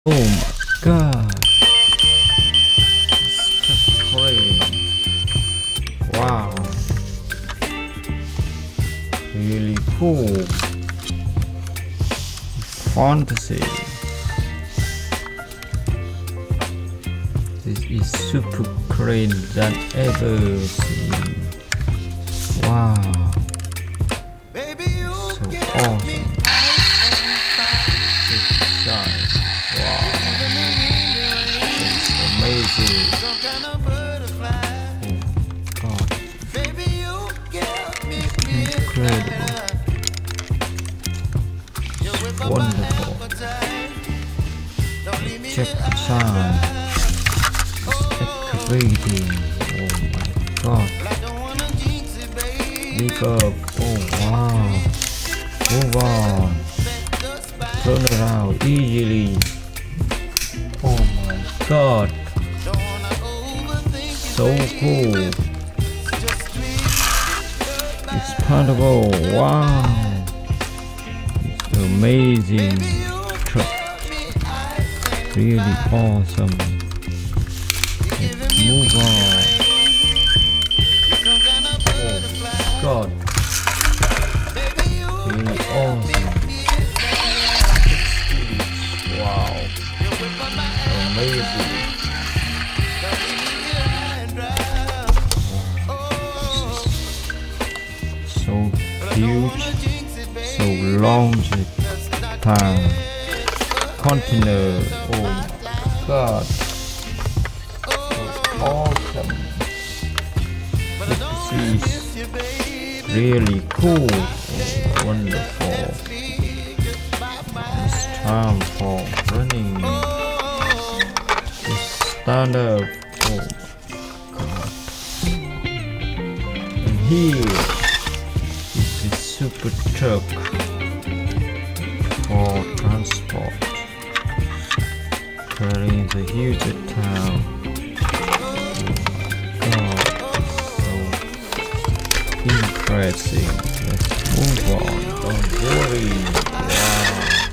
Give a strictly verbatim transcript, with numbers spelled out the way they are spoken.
Oh my god, it's just crazy. Wow, really cool. Fantasy. This is super crazy than ever seen. Wow, so awesome. This size. Wow, it's amazing. Oh god, incredible. It's wonderful. Check the time. It's excavating. Oh my god. Dig up. Oh wow. Move on. Turn around easily. Oh my god. So cool. Expandable. Wow. It's amazing truck. Really awesome. Let's move on. Oh god. Really awesome. Wow. Amazing. So huge, so long time container. Oh my god, so awesome. This is really cool. Oh, wonderful. It's time for running. Just stand up. Oh god. And here is the super truck for transport, carrying the huge town. Oh god, it's so impressive. Let's move on. Don't worry. Wow.